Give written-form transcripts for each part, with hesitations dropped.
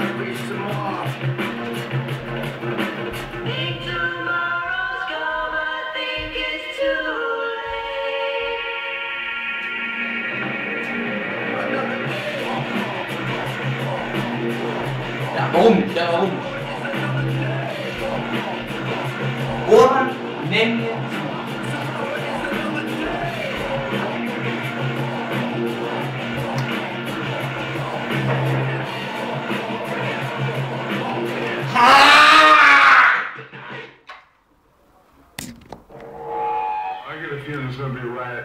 Ja, warum? Ja, warum? Orban, nenn mir. I get a feeling it's gonna be a riot.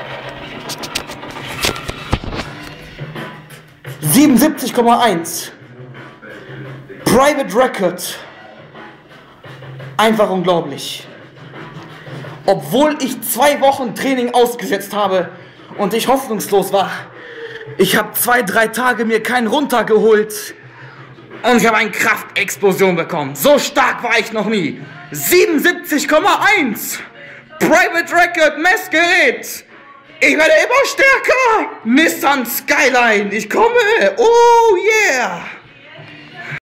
77,1. Private Record. Einfach unglaublich. Obwohl ich 2 Wochen Training ausgesetzt habe und ich hoffnungslos war. Ich habe 2-3 Tage mir keinen runtergeholt und ich habe eine Kraftexplosion bekommen. So stark war ich noch nie. 77,1. Private Record Messgerät. Ich werde immer stärker. Nissan Skyline. Ich komme. Oh yeah.